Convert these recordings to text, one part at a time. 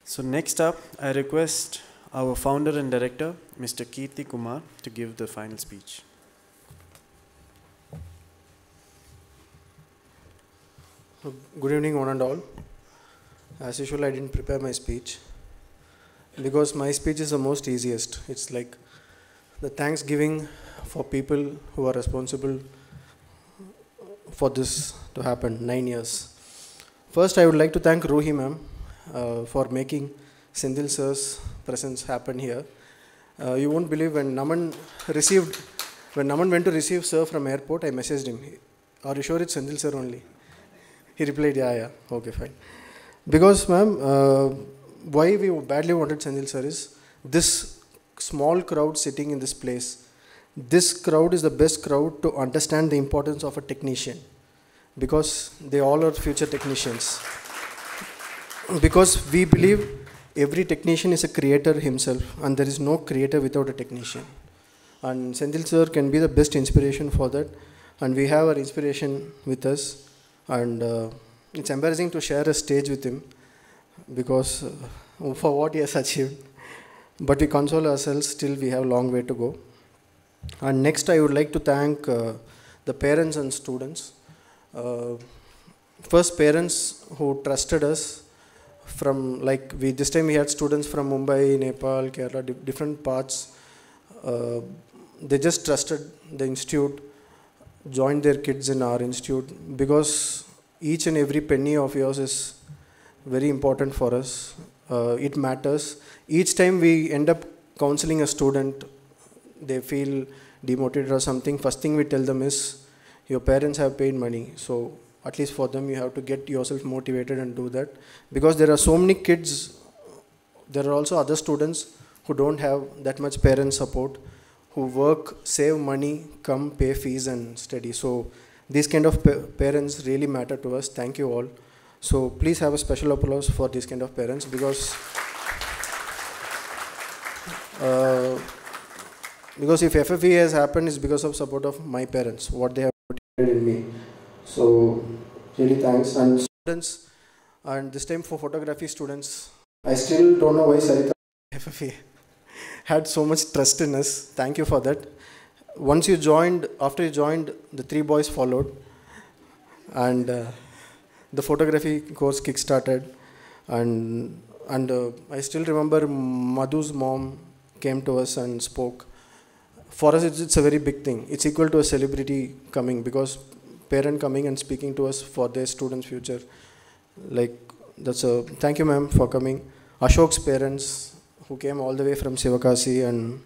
So next up, I request our founder and director, Mr. Keerthi Kumar, to give the final speech. Good evening, one and all. As usual, I didn't prepare my speech because my speech is the most easiest. It's like the thanksgiving for people who are responsible for this to happen, 9 years. First, I would like to thank Ruhi ma'am for making Sendil sir's presence happen here. You won't believe when Naman went to receive sir from airport, I messaged him, "Are you sure it's Sendil sir only?" He replied, yeah, okay, fine. Because ma'am, why we badly wanted Sendil sir is this small crowd sitting in this place. This crowd is the best crowd to understand the importance of a technician, because they all are future technicians. Because we believe every technician is a creator himself, and there is no creator without a technician. And Sendil sir can be the best inspiration for that, and we have our inspiration with us. And it's embarrassing to share a stage with him because for what he has achieved. But we console ourselves, still we have a long way to go. And next I would like to thank the parents and students. First, parents who trusted us from, like this time we had students from Mumbai, Nepal, Kerala, different parts. They just trusted the institute, joined their kids in our institute, because each and every penny of yours is very important for us. It matters. Each time we end up counseling a student, they feel demotivated or something, first thing we tell them is, your parents have paid money, so at least for them you have to get yourself motivated and do that. Because there are so many kids, there are also other students who don't have that much parent support, who work, save money, come pay fees and study. So these kind of parents really matter to us. Thank you all. So please have a special applause for these kind of parents, because if FFVA has happened, it's because of support of my parents, what they have motivated in me. So really thanks. And students, and this time for photography students, I still don't know why Sarita FFVA had so much trust in us. Thank you for that. Once you joined, after you joined, the 3 boys followed, and the photography course kick-started. And I still remember Madhu's mom came to us and spoke. For us, it's a very big thing. It's equal to a celebrity coming, because parent coming and speaking to us for their students' future. Like, thank you ma'am for coming. Ashok's parents, who came all the way from Sivakasi and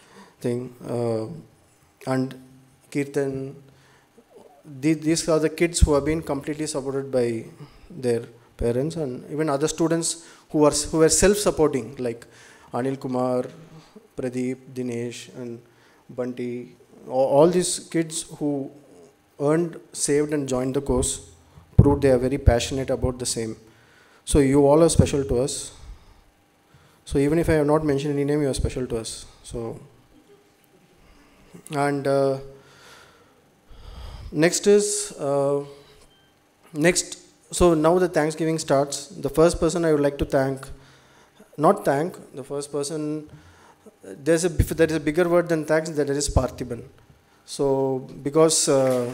and Kirtan. These are the kids who have been completely supported by their parents, and even other students who were self-supporting, like Anil Kumar, Pradeep, Dinesh and Bunty. All these kids who earned, saved and joined the course proved they are very passionate about the same. So you all are special to us. So even if I have not mentioned any name, you are special to us. So, and next is, so now the Thanksgiving starts. The first person I would like to thank, the first person, there is a bigger word than thanks, that is Parthiban. So, because there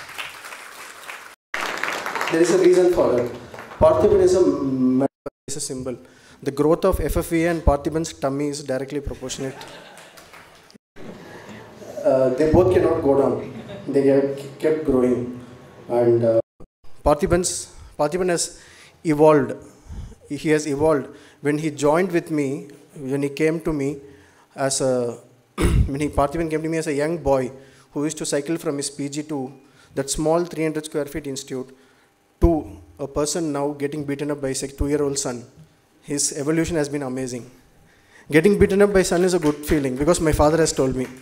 is a reason for that. Parthiban is a symbol. The growth of FFVA and Parthiban's tummy is directly proportionate. They both cannot go down. They have kept growing. And Parthiban has evolved. He has evolved. When he joined with me, when he came to me as a, Parthiban came to me as a young boy who used to cycle from his PG to that small 300 square feet institute, to a person now getting beaten up by his 2-year-old son. His evolution has been amazing. Getting beaten up by son is a good feeling, because my father has told me.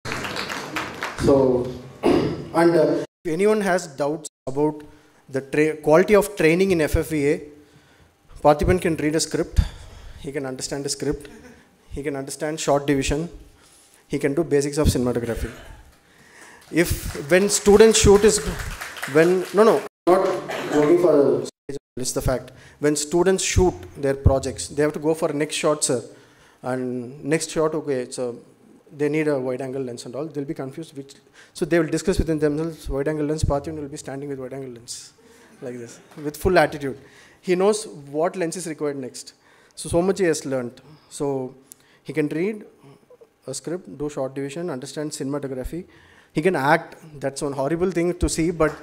So, and if anyone has doubts about the quality of training in FFVA, Parthiban can read a script, he can understand a script, he can understand short division, he can do basics of cinematography. When students shoot is, not joking for it's the fact. When students shoot their projects, they have to go for next shot, sir. And next shot, okay, so they need a wide angle lens and all. They'll be confused which. So they will discuss within themselves, wide angle lens, Parthivan will be standing with wide angle lens. Like this, with full attitude. He knows what lens is required next. So much he has learned. So he can read a script, do short division, understand cinematography. He can act. That's one horrible thing to see, but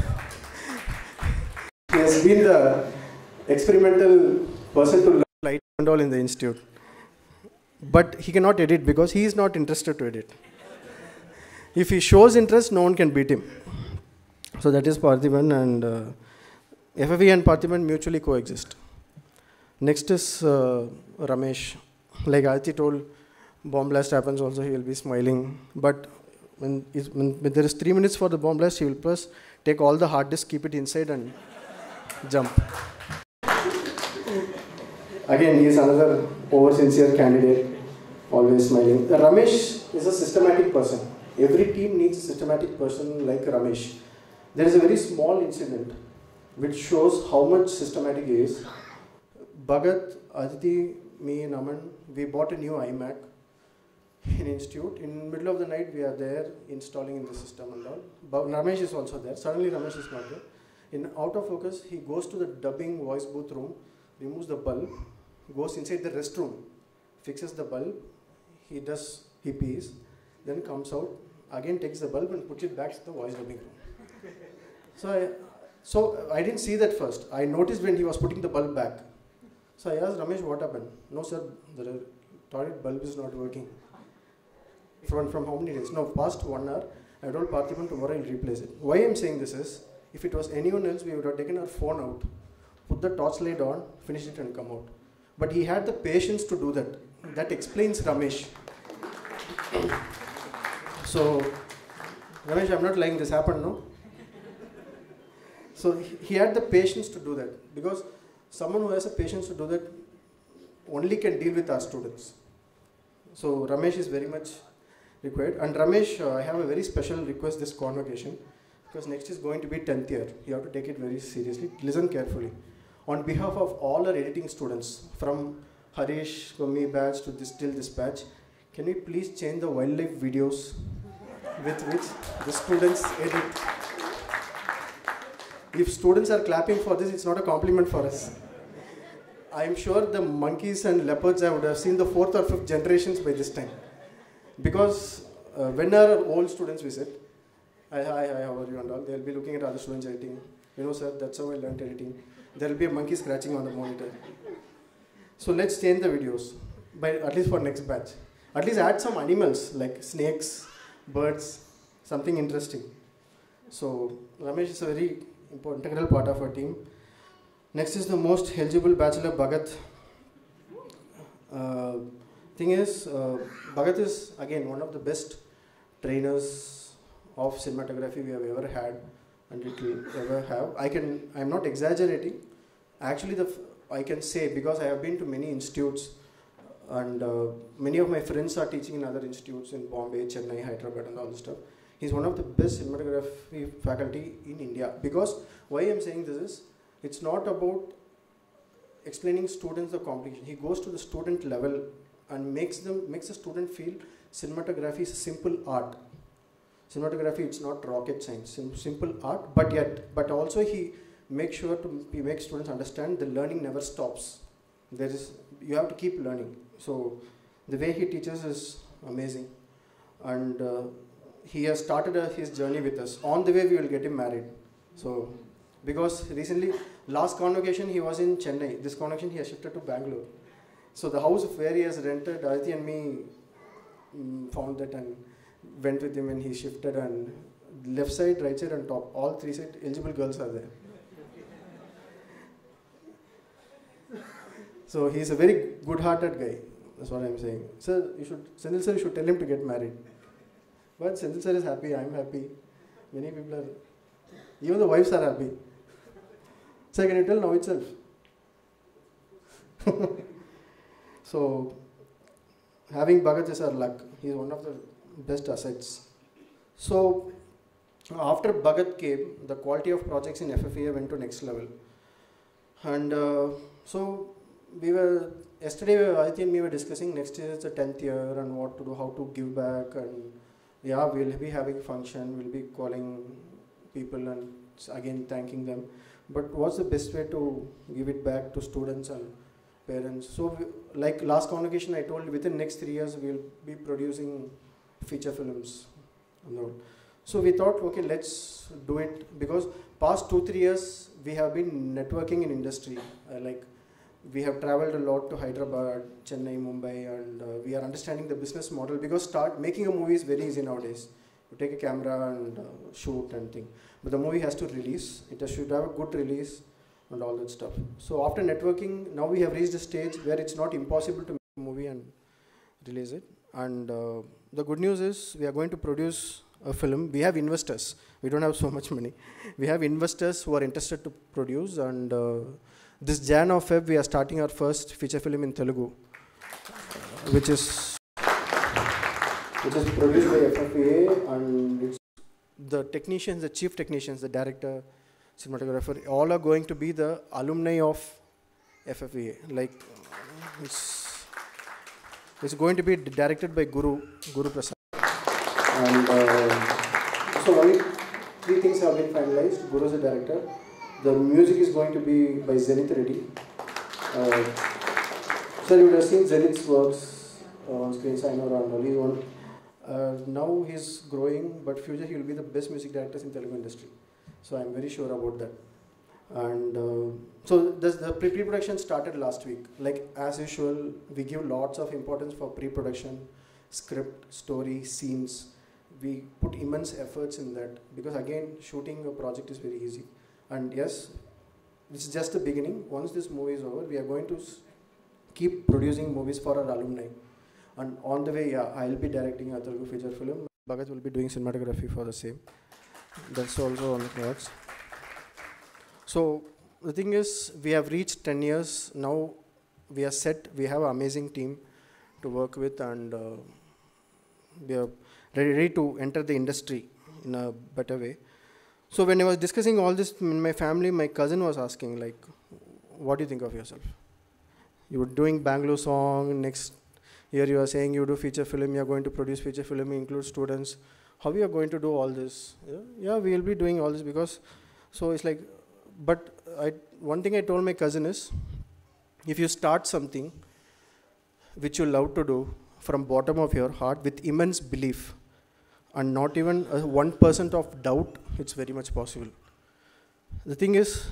he has been the experimental person to learn light and all in the institute. But he cannot edit because he is not interested to edit. If he shows interest, no one can beat him. So that is Parthivan, and FFVA and Parthivan mutually coexist. Next is Ramesh. Like Aarti told, bomb blast happens also, he will be smiling. But when there is 3 minutes for the bomb blast, he will first take all the hard disk, keep it inside and jump. Again, he is another over-sincere candidate, always smiling. Ramesh is a systematic person. Every team needs a systematic person like Ramesh. There is a very small incident which shows how much systematic he is. Bhagat, Aditi, me and Aman, we bought a new iMac in institute. In middle of the night, we are there installing in the system and all. But Ramesh is also there. Suddenly Ramesh is not there. In out of focus, he goes to the dubbing voice booth room, removes the bulb, goes inside the restroom, fixes the bulb, he pees, then comes out, again takes the bulb and puts it back to the voice dubbing room. So I didn't see that first. I noticed when he was putting the bulb back. So I asked Ramesh, what happened? No sir, the toilet bulb is not working. From how many days? No, past 1 hour. I told Parthivan tomorrow I'll replace it. Why I'm saying this is, if it was anyone else, we would have taken our phone out, put the torchlight on, finish it and come out. But he had the patience to do that. That explains Ramesh. So, Ramesh, I'm not lying, this happened, no? So he had the patience to do that, because someone who has the patience to do that only can deal with our students. So Ramesh is very much required. And Ramesh, I have a very special request this convocation, because next is going to be 10th year. You have to take it very seriously. Listen carefully. On behalf of all our editing students, from Harish, from me batch to this till this batch, can we please change the wildlife videos with which the students edit? If students are clapping for this, it's not a compliment for us. I'm sure the monkeys and leopards, I would have seen the 4th or 5th generations by this time. Because when our old students visit, hi, how are you and all, they'll be looking at other students editing. You know sir, that's how I learned editing. There will be a monkey scratching on the monitor. So let's change the videos, at least for next batch. At least add some animals like snakes, birds, something interesting. So Ramesh is a very important integral part of our team. Next is the most eligible bachelor, Bhagat. Thing is, Bhagat is again one of the best trainers of cinematography we have ever had and it will ever have. I'm not exaggerating. Actually, I can say, because I have been to many institutes and many of my friends are teaching in other institutes in Bombay, Chennai, Hyderabad and all this stuff. He's one of the best cinematography faculty in India. Because why I'm saying this is, it's not about explaining students the complication. He goes to the student level and makes the student feel cinematography is a simple art. Cinematography, it's not rocket science, simple art, but also he makes sure he makes students understand the learning never stops. You have to keep learning. So the way he teaches is amazing. And he has started his journey with us. On the way, we will get him married. So, because recently, last convocation, he was in Chennai. This convocation, he has shifted to Bangalore. So the house where he has rented, Aditi and me found that and went with him and he shifted, and left side, right side and top, all 3 sides, eligible girls are there. So he's a very good-hearted guy. That's what I'm saying. Sir, Senthil sir, you should tell him to get married. But Senthil sir is happy, I'm happy. Many people are, even the wives are happy. Sir, can you tell now itself? So, having Bhagat is our luck. He is one of the best assets. So, after Bhagat came, the quality of projects in FFVA went to next level. And so we were, yesterday Aditya and me were discussing next year is the 10th year and what to do, how to give back, and yeah, we'll be having function, we'll be calling people and again thanking them. But what's the best way to give it back to students and parents? So like last convocation I told, within next 3 years we'll be producing feature films. So we thought, okay, let's do it, because past 2-3 years we have been networking in industry. Like we have traveled a lot to Hyderabad, Chennai, Mumbai, and we are understanding the business model, because start making a movie is very easy nowadays. You take a camera and shoot and thing, but the movie has to release. It should have a good release and all that stuff. So after networking, now we have reached a stage where it's not impossible to make a movie and release it. And the good news is we are going to produce a film. We have investors. We don't have so much money. We have investors who are interested to produce, and this Jan or Feb we are starting our first feature film in Telugu, which is produced by FFVA, and it's the technicians, the chief technicians, the director, cinematographer, all are going to be the alumni of FFVA. Like it's going to be directed by Guru Prasad. And so only 3 things have been finalized. Guru is the director. The music is going to be by Zenith Reddy. So you would have seen Zenith's works on screen, sign or on only one. Now he's growing, but future he will be the best music directors in Telugu industry. So I'm very sure about that. And so the pre-production started last week. Like as usual, we give lots of importance for pre-production, script, story, scenes. We put immense efforts in that, because again, shooting a project is very easy. And yes, this is just the beginning. Once this movie is over, we are going to keep producing movies for our alumni. And on the way, yeah, I'll be directing a Telugu feature film. Bhagat will be doing cinematography for the same. That's also on the cards. So the thing is, we have reached 10 years. Now we are set. We have an amazing team to work with, and we are ready to enter the industry in a better way. So when I was discussing all this in my family, my cousin was asking, like, what do you think of yourself? You were doing Bangalore song, next year you are saying you do feature film, you are going to produce feature film, include students. How are you going to do all this? Yeah, we will be doing all this, because, so it's like, but one thing I told my cousin is, if you start something which you love to do from bottom of your heart with immense belief, and not even 1% of doubt, it's very much possible. The thing is,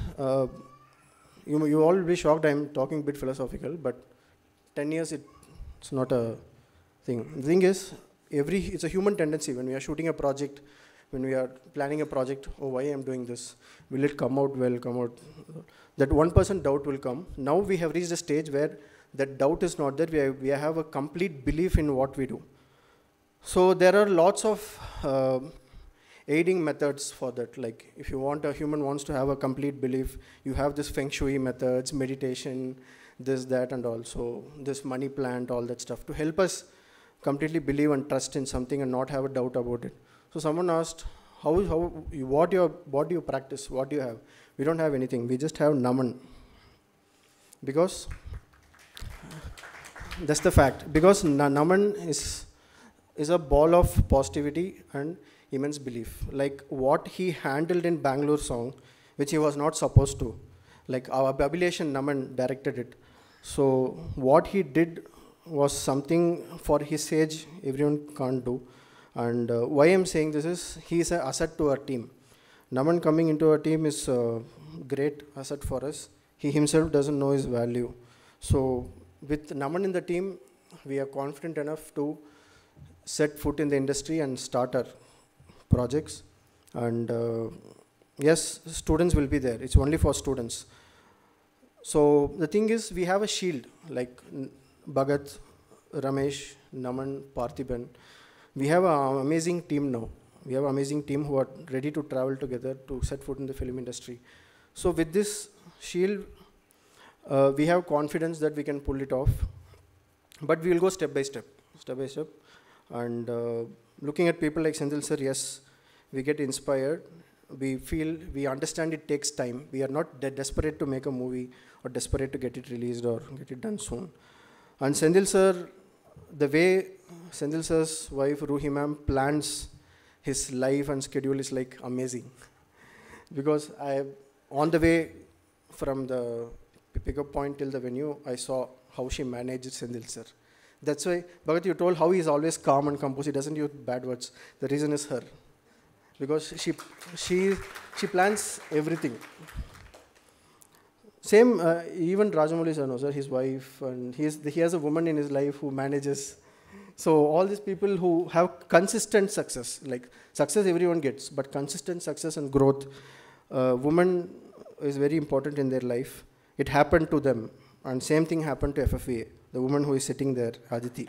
you all will be shocked I'm talking a bit philosophical, but 10 years it's not a thing. The thing is, it's a human tendency when we are shooting a project, when we are planning a project, oh, why I'm doing this? Will it come out well, That 1% doubt will come. Now we have reached a stage where that doubt is not there. We have a complete belief in what we do. So there are lots of aiding methods for that. Like if you want, a human wants to have a complete belief, you have this Feng Shui methods, meditation, this, that, and also this money plant, all that stuff to help us completely believe and trust in something and not have a doubt about it. So someone asked, what do you practice? What do you have? We don't have anything. We just have Naman. Because that's the fact. Because Naman is a ball of positivity and immense belief. Like what he handled in Bangalore song, which he was not supposed to. Like our Abhilashan Naman directed it. So what he did was something for his age everyone can't do. And why I'm saying this is, he is an asset to our team. Naman coming into our team is a great asset for us. He himself doesn't know his value. So with Naman in the team, we are confident enough to set foot in the industry and start our projects. And yes, students will be there. It's only for students. So the thing is, we have a shield like Bhagat, Ramesh, Naman, Parthiban. We have an amazing team now. We have an amazing team who are ready to travel together to set foot in the film industry. So with this shield, we have confidence that we can pull it off. But we will go step by step. And looking at people like Senthil sir, yes, we get inspired. we understand it takes time. We are not desperate to make a movie or desperate to get it released or get it done soon. And Sendil sir, the way Sendil sir's wife Ruhi ma'am plans his life and schedule is like amazing. Because on the way from the pickup point till the venue, I saw how she managed Sendil sir. That's why, Bhagat, you told how he is always calm and composed. He doesn't use bad words. The reason is her. Because she plans everything. Same, even Rajamouli sir knows, sir, his wife, and he has a woman in his life who manages. So all these people who have consistent success, like success everyone gets, but consistent success and growth, woman is very important in their life. It happened to them, and same thing happened to FFVA, the woman who is sitting there, Aditi.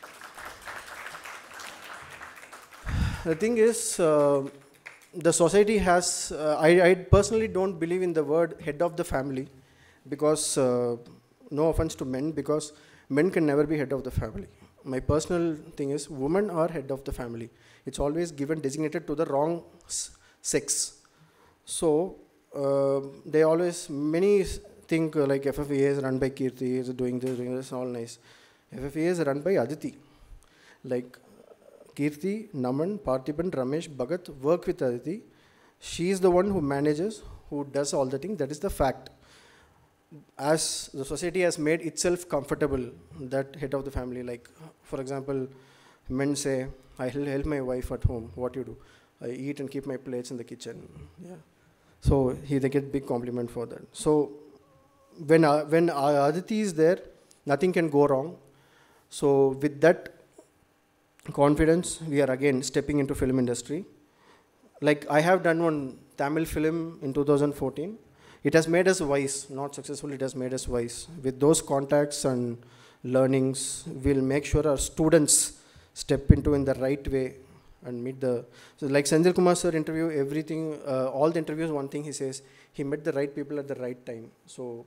The thing is, the society has, I personally don't believe in the word head of the family, because, no offense to men, because men can never be head of the family. My personal thing is, women are head of the family. It's always given designated to the wrong sex. So, they always, many think like FFVA is run by Keerthi, is doing this, all nice. FFVA is run by Aditi. Like, Keerthi, Naman, Parthiban, Ramesh, Bhagat work with Aditi. She is the one who manages, who does all the things. That is the fact. As the society has made itself comfortable, that head of the family, like, for example, men say, I help my wife at home. What you do? I eat and keep my plates in the kitchen. Yeah. So they get big compliment for that. So when Aditi is there, nothing can go wrong. So with that confidence, we are again stepping into film industry. Like, I have done one Tamil film in 2014. It has made us wise, not successful, it has made us wise. With those contacts and learnings, we'll make sure our students step into in the right way and meet the, so like Sendil Kumar sir interview, everything, all the interviews, one thing he says, he met the right people at the right time. So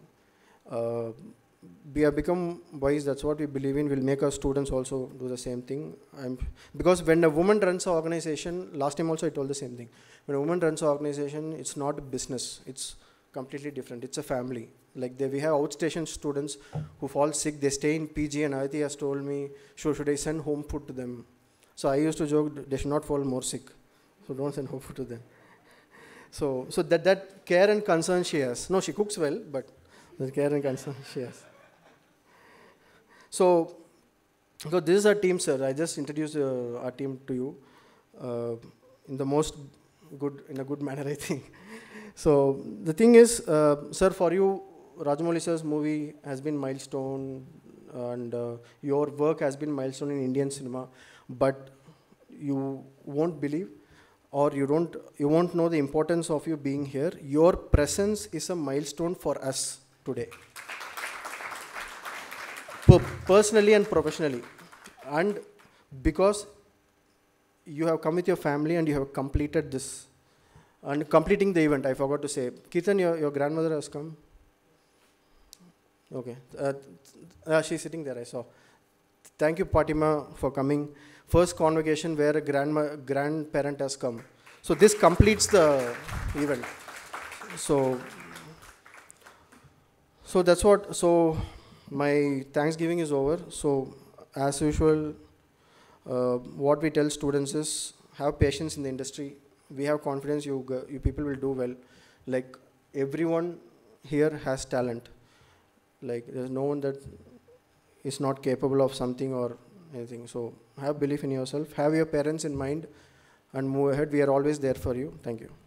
we have become wise, that's what we believe in. We'll make our students also do the same thing. Because when a woman runs an organization, last time also I told the same thing. When a woman runs an organization, it's not a business, it's completely different. It's a family. Like we have outstation students who fall sick, they stay in PG, and Aditi has told me, should I send home food to them? So I used to joke, they should not fall more sick. So don't send home food to them. So that care and concern she has. No, she cooks well, but the care and concern she has. So this is our team, sir. I just introduced our team to you in a good manner, I think. So the thing is, sir, for you, Rajamouli sir's movie has been milestone, and your work has been milestone in Indian cinema, but you won't believe, or you won't know the importance of you being here. Your presence is a milestone for us today. Personally and professionally. And because you have come with your family and you have completed this. And completing the event, I forgot to say. Keerthan, your grandmother has come? Okay. She's sitting there, I saw. Thank you, Patima, for coming. First convocation where a grandparent has come. So this completes the event. So that's what, so my Thanksgiving is over. So as usual, what we tell students is, have patience in the industry. We have confidence you people will do well. Like, everyone here has talent. Like, there's no one that is not capable of something or anything. So have belief in yourself, have your parents in mind, and move ahead. We are always there for you. Thank you.